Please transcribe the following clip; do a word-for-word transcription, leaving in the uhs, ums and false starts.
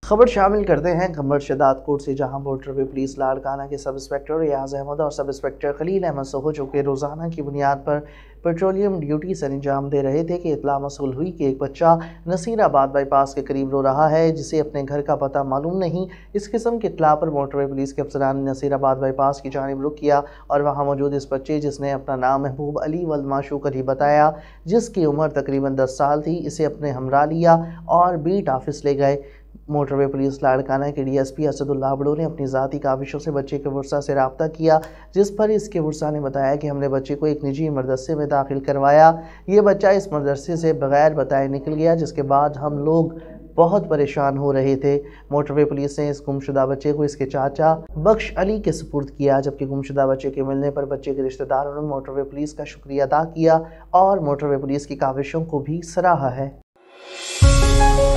खबर शामिल करते हैं खबर शदाद कोट से, जहां मोटरवे पुलिस लाड़काना के सब इंस्पेक्टर रियाज अहमद और sub inspector Khalil Ahmad Soho, जो कि रोज़ाना की बुनियाद पर पेट्रोलियम ड्यूटी से अंजाम दे रहे थे, कि इतला मसूल हुई कि एक बच्चा नसीराबाद बाईपास के करीब रो रहा है, जिसे अपने घर का पता मालूम नहीं। इस किस्म की इतला पर मोटरवे पुलिस के अफसरान ने नसीराबाद बाईपास की जानिब रुख किया और वहाँ मौजूद इस बच्चे, जिसने अपना नाम महबूब अली वल माशूक अली बताया, जिसकी उम्र तकरीबन दस साल थी, इसे अपने हमरा लिया और बीट ऑफिस ले गए। मोटरवे पुलिस लाड़काना के डी एस पी असदुल्लाह बड़ो ने अपनी ज़ाती काविशों से बच्चे के वर्सा से रब्ता किया, जिस पर इसके वर्सा ने बताया कि हमने बच्चे को एक निजी मदरसे में दाखिल करवाया। ये बच्चा इस मदरसे से बगैर बताए निकल गया, जिसके बाद हम लोग बहुत परेशान हो रहे थे। मोटरवे पुलिस ने इस गुमशुदा बच्चे को इसके चाचा बख्श अली के सुपुर्द किया, जबकि गुमशुदा बच्चे के मिलने पर बच्चे के रिश्तेदारों ने मोटरवे पुलिस का शुक्रिया अदा किया और मोटरवे पुलिस की काविशों को भी सराहा है।